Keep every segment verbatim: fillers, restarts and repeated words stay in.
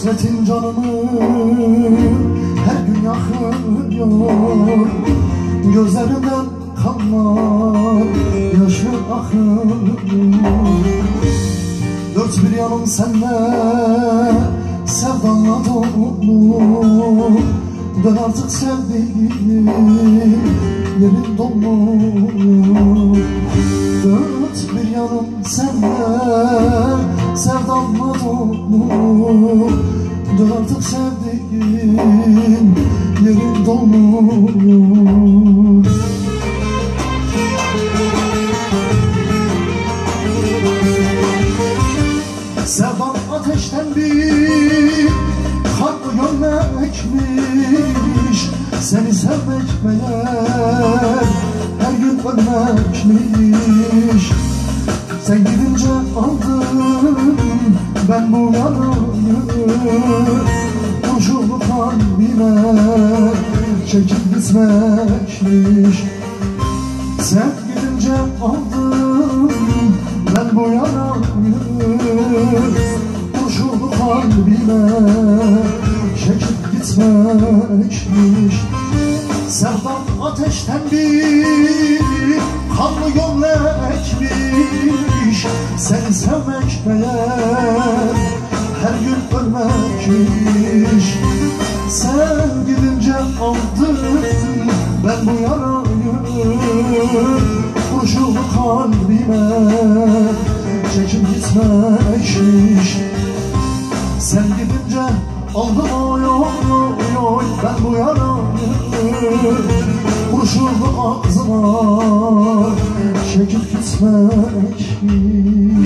Hasretin canımı her gün yakıyor, gözlerinden kanlar, yaşın akıyor. Dört bir yanım senle, sevdanla dolu. Dön artık sevdiğim, yerin dolu. Dört bir yanım senle, sevdanla dolu. Dön artık sevdiğim, yerin dolu. Sevdan ateşten bir kanlı gömlekmiş. Seni sevmek meğer her gün ölmekmiş. Sen gidince aldım ben bu yarayı, kurşunu kalbime çekip gitmekmiş. Sen gidince aldım ben bu yarayı, kurşunu kalbime çekip gitmekmiş. Sevdan ateşten bir kanlı gömlekmiş. Seni sevmek meğer her gün ölmekmiş. Sen gidince aldım ben bu yarayı, kurşunu kalbime çekip gitmekmiş. Sen gidince aldım oy oy oy ben bu yarayı, kurşunu ağzıma çekip gitmekmiş.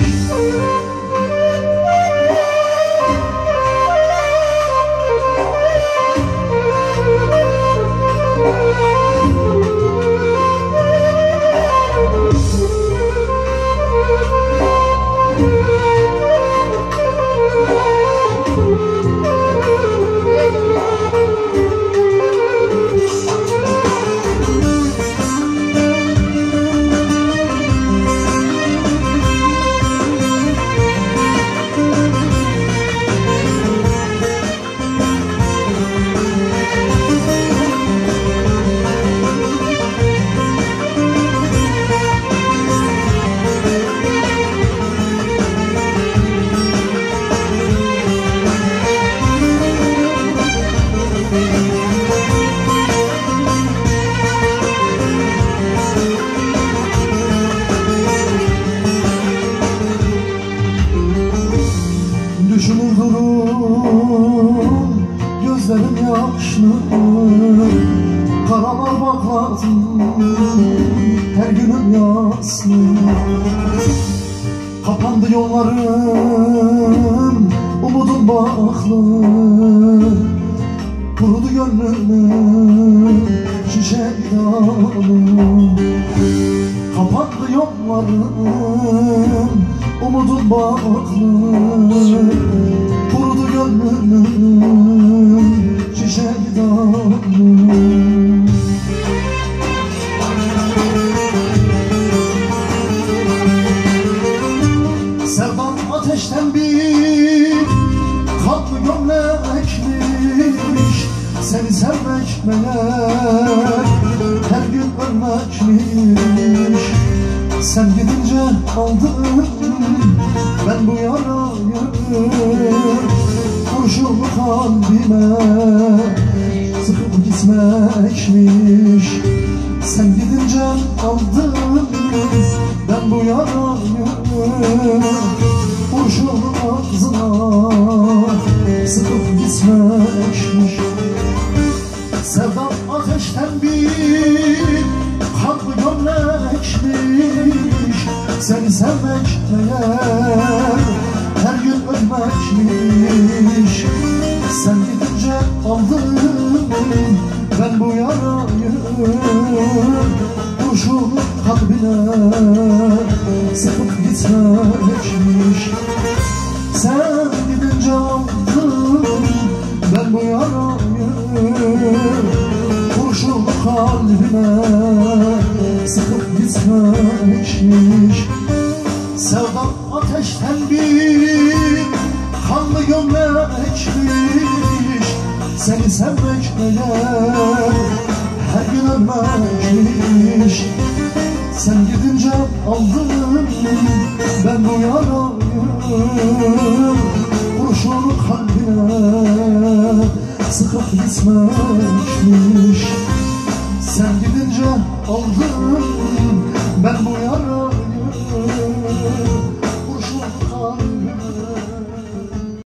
Düşünür durum gözlerim yaşlı, karalar bakladım her günüm yaslı. Kapandı yollarım, umudum baklı, kurudu gönlümün şişe idamı. Kapandı yollarım, umudum baklı, kurudu gönlümün şişe damı. Sevdan ateşten bir kanlı gömlekmiş. Seni sevmek meğer her gün ölmekmiş. Sen gidince aldım ben bu yarayı, kurşunu kalbime sıkıp gitmekmiş. Sen gidince aldım ben bu yarayı, kurşunu ağzına sıkıp gitmekmiş. Sevdan ateşten bir kanlı gömlekmiş. Seni sevmek meğer her gün ölmekmiş. Sen gidince aldım ben bu yarayı, kurşunu kalbine sıkıp gitmekmiş. Sen gidince aldım ben bu yarayı, kurşunu kalbime sıkıp gitmekmiş. Sevdan ateşten bir kanlı gömlekmiş. Seni sevmek neler, her gün ölmekmiş. Sen gidince aldım ben bu yarayı, kurşunu kalbine sıkıp gitmekmiş. Sen gidince aldım ben bu